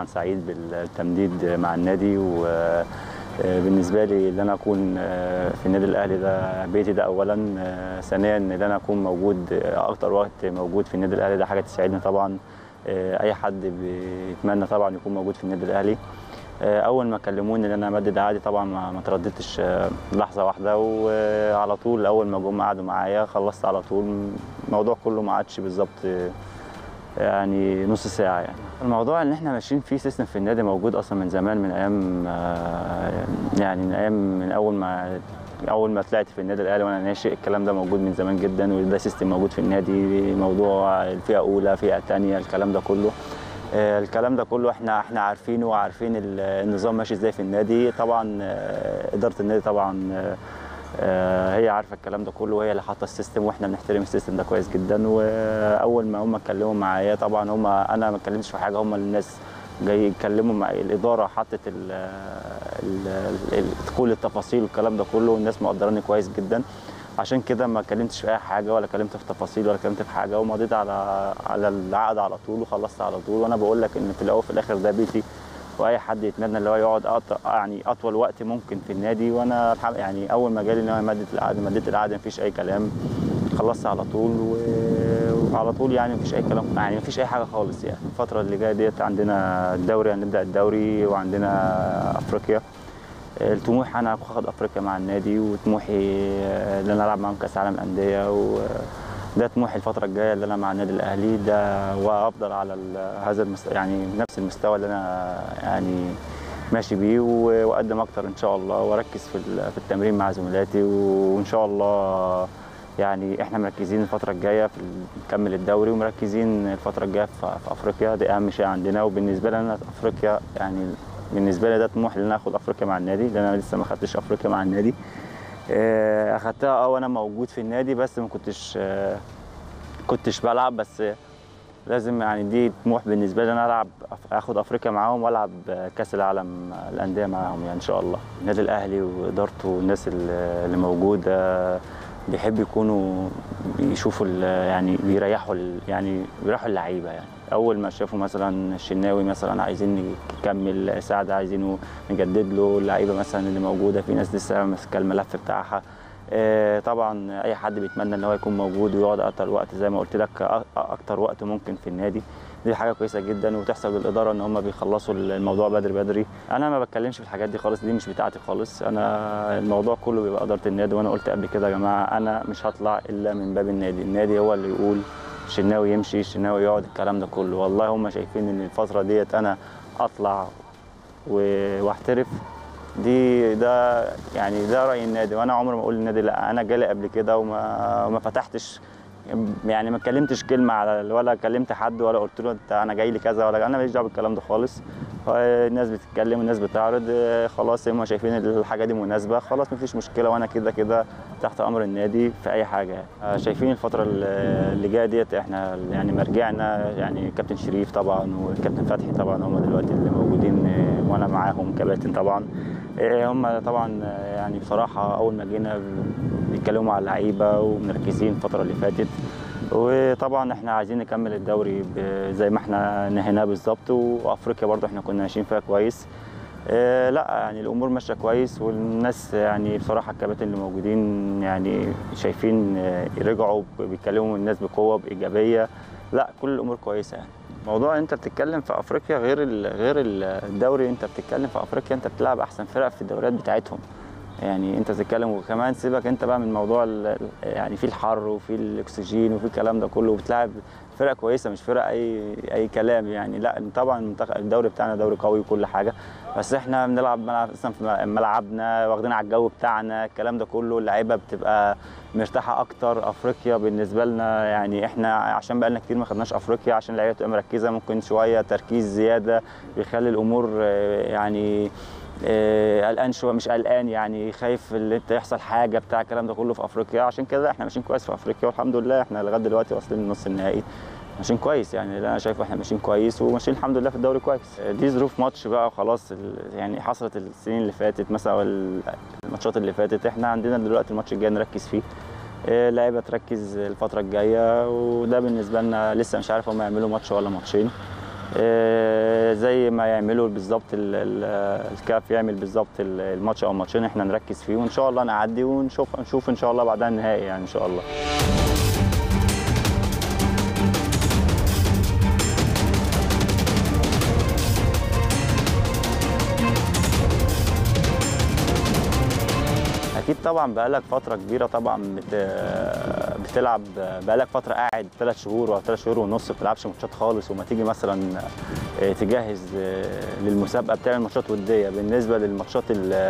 طبعا سعيد بالتمديد مع النادي، وبالنسبه لي ان انا اكون في النادي الاهلي ده بيتي ده اولا. ثانيا ان انا اكون موجود اكتر وقت موجود في النادي الاهلي ده حاجه تسعدني طبعا. اي حد بيتمنى طبعا يكون موجود في النادي الاهلي. اول ما كلموني ان انا امدد عادي طبعا ما ترددتش لحظه واحده، وعلى طول اول ما جم قعدوا معايا خلصت على طول. الموضوع كله ما عادش بالظبط يعني نص ساعه. يعني الموضوع ان احنا ماشيين فيه سيستم في النادي موجود اصلا من زمان، من ايام يعني من اول ما طلعت في النادي الاهلي وانا ناشئ. الكلام ده موجود من زمان جدا، وده سيستم موجود في النادي. موضوع الفئه اولى فئه ثانيه الكلام ده كله احنا عارفينه، وعارفين النظام ماشي ازاي في النادي. طبعا اداره النادي طبعا هي عارفه الكلام ده كله، وهي اللي حاطه السيستم، واحنا بنحترم السيستم ده كويس جدا. واول ما هم اتكلموا معايا طبعا انا ما اتكلمتش في حاجه، هم الناس جاي يتكلموا مع الاداره، حطت كل التفاصيل والكلام ده كله، والناس مقدراني كويس جدا. عشان كده ما اتكلمتش في اي حاجه، ولا اتكلمت في تفاصيل، ولا اتكلمت في حاجه، ومضيت على العقد على طول وخلصت على طول. وانا بقول لك ان في الاول وفي الاخر ده بيتي، واي حد يتمنى اللي هو يقعد يعني اطول وقت ممكن في النادي. وانا يعني اول ما جالي ان انا مديت العقد مفيش اي كلام، خلصت على طول وعلى طول. يعني مفيش اي كلام، يعني مفيش اي حاجه خالص. يعني الفتره اللي جايه ديت عندنا الدوري، هنبدا الدوري، وعندنا افريقيا. الطموح انا اخد افريقيا مع النادي، وطموحي ان انا العب معاهم كاس عالم انديه، وده طموحي الفتره الجايه اللي انا مع النادي الاهلي ده، وافضل على هذا المستوى، يعني نفس المستوى اللي انا يعني ماشي بيه، واقدم اكتر ان شاء الله، واركز في التمرين مع زملاتي. وان شاء الله يعني احنا مركزين الفتره الجايه في نكمل الدوري، ومركزين الفتره الجايه في افريقيا. دي اهم شيء عندنا. وبالنسبه لي انا افريقيا يعني بالنسبه لي ده طموح ان انا اخد افريقيا مع النادي، لان انا لسه ما خدتش افريقيا مع النادي. اخدتها وانا موجود في النادي، بس ما كنتش بلعب. بس لازم يعني دي طموح بالنسبه لي، انا اخد افريقيا معاهم، والعب كاس العالم الانديه معاهم يعني ان شاء الله. النادي الاهلي وادارته والناس اللي موجوده بيحب يكونوا بيشوفوا يعني بيريحوا اللعيبه. يعني اول ما شافوا مثلا الشناوي مثلا عايزين نكمل، سعد عايزينه نجدد له، اللعيبه مثلا اللي موجوده في ناس لسه ماسكه الملف بتاعها. طبعا اي حد بيتمنى ان هو يكون موجود ويقعد اكتر وقت، زي ما قلت لك اكتر وقت ممكن في النادي. دي حاجه كويسه جدا، وتحسب للاداره ان هم بيخلصوا الموضوع بدري. انا ما بتكلمش في الحاجات دي خالص، دي مش بتاعتي خالص. انا الموضوع كله بيبقى اداره النادي. وانا قلت قبل كده يا جماعه انا مش هطلع الا من باب النادي هو اللي يقول الشناوي يمشي، الشناوي يقعد، الكلام ده كله. والله هم شايفين ان الفتره ديت انا اطلع واحترف، ده يعني ده راي النادي. وانا عمري ما اقول للنادي لا. انا جالي قبل كده وما فتحتش، يعني ما اتكلمتش كلمه ولا كلمت حد، ولا قلت له انا جاي لي كذا، ولا انا ماليش دعوه بالكلام ده خالص. الناس بتتكلم والناس بتعرض، خلاص هم شايفين الحاجه دي مناسبه، خلاص مفيش مشكله. وانا كده تحت امر النادي في اي حاجه. شايفين الفتره اللي جايه ديت احنا يعني مرجعنا، يعني كابتن شريف طبعا والكابتن فتحي طبعا هم دلوقتي اللي موجودين، وانا معاهم كباتن طبعا. هم طبعا يعني بصراحه اول ما جينا بيتكلموا على اللعيبه ومركزين الفتره اللي فاتت. وطبعا احنا عايزين نكمل الدوري زي ما احنا نهيناه بالظبط، وافريقيا برضه احنا كنا ماشيين فيها كويس. لا يعني الامور ماشيه كويس، والناس يعني بصراحه الكباتن اللي موجودين يعني شايفين رجعوا بيتكلموا الناس بقوه بايجابيه. لا كل الامور كويسه. يعني موضوع انت بتتكلم في افريقيا غير الدوري. انت بتتكلم في افريقيا انت بتلعب احسن فرق في الدوريات بتاعتهم. يعني انت بتتكلم، وكمان سيبك انت بقى من موضوع يعني في الحر وفي الاكسجين وفي الكلام ده كله، وبتلعب فرق كويسه، مش فرق اي كلام يعني. لا طبعا الدوري بتاعنا دوري قوي وكل حاجه، بس احنا بنلعب اصلا في ملعبنا، واخدين على الجو بتاعنا، الكلام ده كله. اللعيبه بتبقى مرتاحه اكتر. افريقيا بالنسبه لنا يعني احنا عشان بقى لنا كتير ما خدناش افريقيا، عشان اللعيبه تبقى مركزه، ممكن شويه تركيز زياده بيخلي الامور يعني قلقان شويه، مش قلقان يعني خايف اللي انت يحصل حاجه بتاع الكلام ده كله في افريقيا. عشان كده احنا ماشيين كويس في افريقيا، والحمد لله احنا لغايه دلوقتي واصلين للنص النهائي، ماشيين كويس. يعني اللي انا شايفه احنا ماشيين كويس، وماشيين الحمد لله في الدوري كويس. دي ظروف ماتش بقى وخلاص، يعني حصلت السنين اللي فاتت مثلا، الماتشات اللي فاتت. احنا عندنا دلوقتي الماتش الجاي نركز فيه، اللعيبه تركز الفتره الجايه، وده بالنسبه لنا لسه مش عارف هم يعملوا ماتش ولا ماتشين. زي ما يعملوا بالظبط الكاف يعمل بالظبط الماتش او ماتشين احنا نركز فيه، وان شاء الله نعدي ونشوف ان شاء الله بعدها النهائي يعني ان شاء الله. اكيد طبعا بقالك فتره كبيره طبعا بتلعب، بقالك فتره قاعد 3 شهور او 3 شهور ونص ما بتلعبش ماتشات خالص، وما تيجي مثلا تجهز للمسابقه بتعمل ماتشات وديه. بالنسبه للماتشات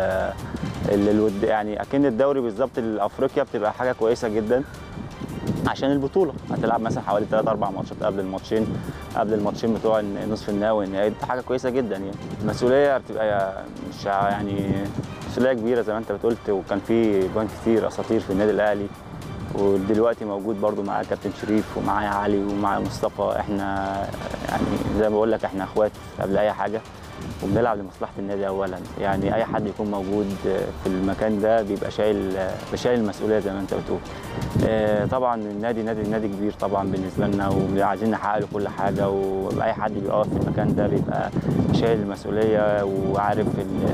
الود يعني اكن الدوري بالظبط الافريقيا بتبقى حاجه كويسه جدا عشان البطوله، هتلعب مثلا حوالي 3 4 ماتشات قبل الماتشين بتوع نصف النهائي والنهائي، دي حاجه كويسه جدا يعني. المسؤوليه بتبقى مش يعني مسؤوليه كبيره زي ما انت بتقولت، وكان في جوان كتير اساطير في النادي الاهلي، ودلوقتي موجود برضو معايا كابتن شريف ومعايا علي ومعايا مصطفى. احنا يعني زي ما بقول لك احنا اخوات قبل اي حاجه، وبنلعب لمصلحه النادي اولا. يعني اي حد يكون موجود في المكان ده بيبقى شايل المسؤوليه زي ما انت بتقول. طبعا النادي كبير طبعا بالنسبه لنا، وعايزين نحقق له كل حاجه، واي حد بيقف في المكان ده بيبقى شايل المسؤوليه، وعارف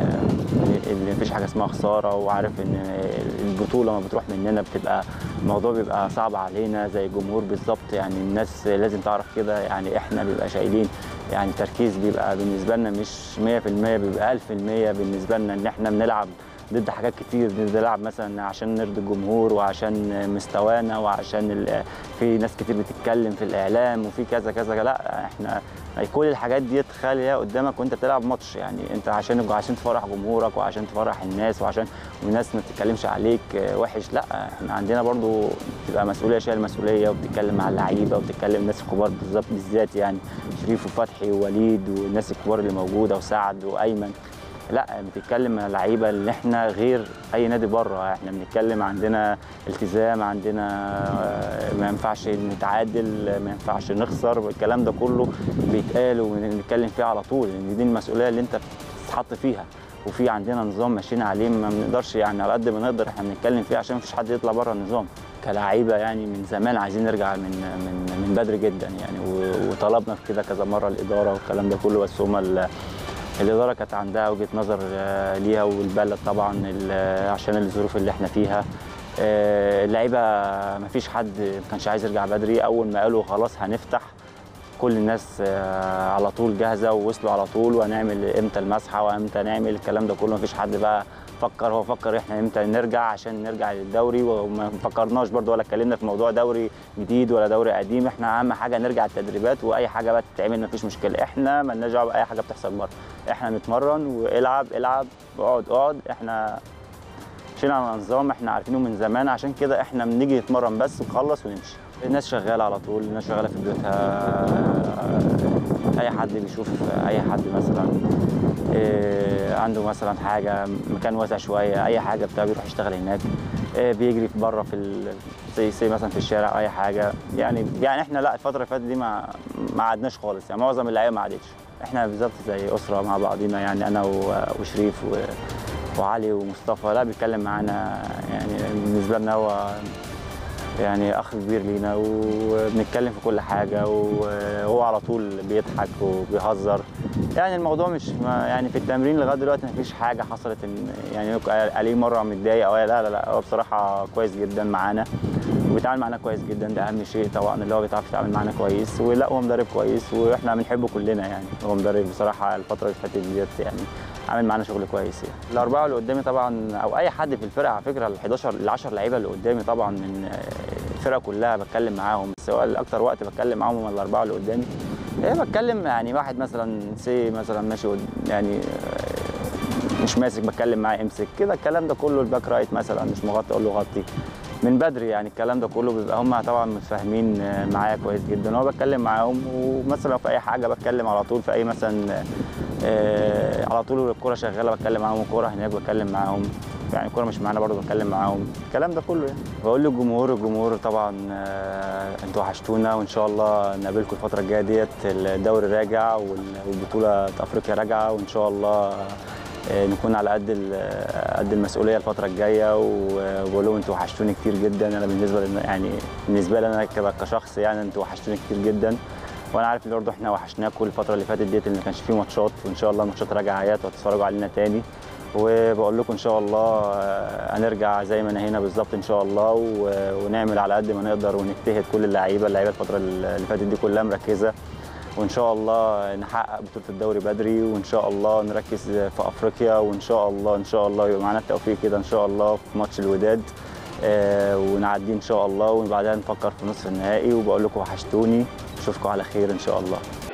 ان مفيش حاجه اسمها خساره، وعارف ان البطوله ما بتروح مننا بتبقى الموضوع بيبقى صعب علينا زي الجمهور بالظبط. يعني الناس لازم تعرف كده، يعني احنا بيبقى شايلين، يعني التركيز بيبقى بالنسبه لنا مش 100%، بيبقى 1000% بالنسبه لنا، ان احنا بنلعب ضد حاجات كتير. بنلعب مثلا عشان نرضي الجمهور، وعشان مستوانا، وعشان في ناس كتير بتتكلم في الاعلام، وفي كذا كذا. لا احنا كل الحاجات دي تخليها قدامك وانت بتلعب ماتش، يعني انت عشان تفرح جمهورك، وعشان تفرح الناس، وعشان الناس ما تتكلمش عليك وحش. لا احنا عندنا برضو بتبقى مسؤوليه، شايل مسؤوليه، وبتتكلم مع اللعيبه، وبتتكلم الناس الكبار بالذات، يعني شريف وفتحي ووليد والناس الكبار اللي موجوده وسعد وايمن. لا بتتكلم مع اللعيبه اللي احنا غير اي نادي بره، احنا بنتكلم عندنا التزام، عندنا ما ينفعش نتعادل، ما ينفعش نخسر، الكلام ده كله بيتقال وبنتكلم فيه على طول، لان دي المسؤوليه اللي انت بتتحط فيها، وفي عندنا نظام ماشيين عليه، ما بنقدرش يعني على قد ما نقدر احنا بنتكلم فيه عشان مفيش حد يطلع بره النظام. كلاعيبه يعني من زمان عايزين نرجع من بدري جدا يعني، وطلبنا في كده كذا مره الاداره والكلام ده كله، بس هم الإدارة كانت عندها وجهة نظر ليها والبلد طبعا عشان الظروف اللي احنا فيها. اللعيبة ما فيش حد ما كانش عايز يرجع بدري. أول ما قالوا خلاص هنفتح، كل الناس على طول جاهزة ووصلوا على طول، وهنعمل امتى المسحة وامتى نعمل الكلام ده كله. ما فيش حد بقى فكر احنا امتى نرجع عشان نرجع للدوري، وما فكرناش برضو ولا اتكلمنا في موضوع دوري جديد ولا دوري قديم. احنا اهم حاجه نرجع التدريبات، واي حاجه بقى تتعمل ما فيش مشكله، احنا مالناش دعوه باي حاجه بتحصل بره، احنا نتمرن والعب اقعد. احنا مشينا على نظام احنا عارفينه من زمان، عشان كده احنا بنيجي نتمرن بس ونخلص ونمشي. الناس شغاله على طول، الناس شغاله في بيوتها، اي حد بيشوف اي حد مثلا عنده مثلا حاجه مكان واسع شويه، اي حاجه بتاع بيروح يشتغل هناك، بيجري في بره في زي مثلا في الشارع اي حاجه. يعني احنا لا الفتره اللي فاتت دي ما قعدناش خالص، يعني معظم اللعيبه ما قعدتش. احنا بالظبط زي اسره مع بعضينا، يعني انا وشريف وعلي ومصطفى. لا بيتكلم معانا، يعني بالنسبه لنا هو يعني اخ كبير لينا، وبنتكلم في كل حاجه، وهو على طول بيضحك وبيهزر. يعني الموضوع مش يعني في التمرين لغايه دلوقتي ما فيش حاجه حصلت ان يعني عليه مره متضايق او لا هو بصراحه كويس جدا معانا، وبيتعامل معانا كويس جدا. ده اهم شيء طبعا، اللي هو بيتعرف يتعامل معانا كويس، ولا هو مدرب كويس واحنا بنحبه كلنا. يعني هو مدرب بصراحه الفتره اللي فاتت ديت يعني عامل معانا شغل كويس. يعني الاربعه اللي قدامي طبعا، او اي حد في الفرقه على فكره، ال 10 لعيبه اللي قدامي طبعا من الفرقه كلها بتكلم معاهم، بس هو اكتر وقت بتكلم معاهم هم الاربعه اللي قدامي. بتكلم يعني واحد مثلا مثلا ماشي يعني مش ماسك بتكلم معاه امسك كده، الكلام ده كله. الباك رايت مثلا مش مغطي اقول له غطي من بدري، يعني الكلام ده كله بيبقى هم طبعا متفاهمين معايا كويس جدا، وانا بتكلم معاهم. ومثلا في اي حاجه بتكلم على طول، في اي مثلا على طول الكوره شغاله بتكلم معاهم، الكوره هناك بتكلم معاهم، يعني الكوره مش معانا برضه بتكلم معاهم، الكلام ده كله. يعني بقول للجمهور طبعا انتوا وحشتونا، وان شاء الله نقابلكم الفتره الجايه ديت. الدوري راجع والبطوله افريقيا راجعه، وان شاء الله نكون على قد المسؤوليه الفتره الجايه. وبقول لهم انتوا وحشتوني كتير جدا. انا بالنسبه لي انا كشخص، يعني انتوا وحشتوني كتير جدا، وانا عارف ان برضه احنا وحشناكم الفتره اللي فاتت ديت، اللي ما كانش فيه ماتشات، وان شاء الله الماتشات راجعه وهتتفرجوا علينا تاني. وبقول لكم ان شاء الله هنرجع زي ما نهينا بالظبط ان شاء الله، ونعمل على قد ما نقدر ونجتهد. كل اللعيبه الفتره اللي فاتت دي كلها مركزه، وان شاء الله نحقق بطوله الدوري بدري، وان شاء الله نركز في افريقيا، وان شاء الله يبقى معانا التوفيق كده ان شاء الله في ماتش الوداد ونعديه ان شاء الله، وبعدها نفكر في نصف النهائي. وبقول لكم وحشتوني، اشوفكم على خير ان شاء الله.